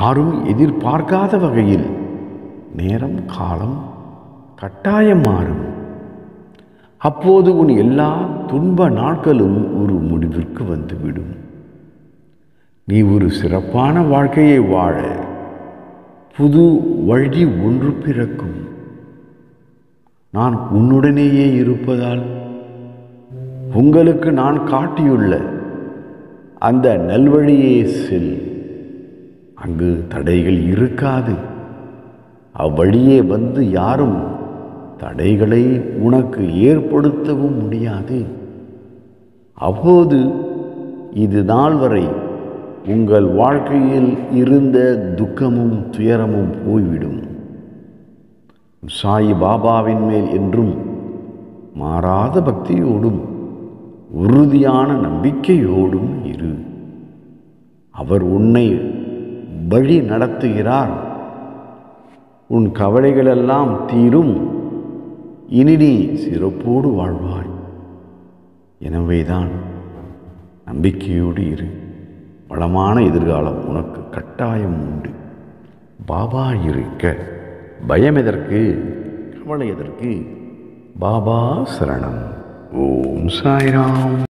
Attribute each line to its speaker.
Speaker 1: யாரும் எதிர்பார்க்காத வகையில் நேரம் காலம் கட்டாயம் மாறும். அப்போது உன் எல்லா துன்ப நாட்களும் ஒரு முடிவிற்கு வந்துவிடும். நீ ஒரு சிறப்பான வாழ்க்கையை வாழ புது வழி ஒன்று பிறக்கும். நான் உன்னுடனேயே இருப்பதால் உங்களுக்கு நான் காட்டியுள்ள அந்த நல்வழியே செல். அங்கு தடைகள் இருக்காது. அவ்வழியே வந்து யாரும் தடைகளை உனக்கு ஏற்படுத்தவும் முடியாது. அப்போது இது நாள் வரை உங்கள் வாழ்க்கையில் இருந்த துக்கமும் துயரமும் போய்விடும். சாய் பாபாவின் மேல் என்றும் மாறாத பக்தியோடும் உறுதியான நம்பிக்கையோடும் இரு. அவர் உன்னை வழி நடத்துகிறார். உன் கவலைகளெல்லாம் தீரும். இனி நீ சிறப்போடு வாழ்வாய். எனவேதான் நம்பிக்கையோடு இரு. வளமான எதிர்காலம் உனக்கு கட்டாயம் உண்டு. பாபா இருக்க பயம் எதற்கு, கவலை எதற்கு? பாபா சரணம். ஓம் சாய்ராம்.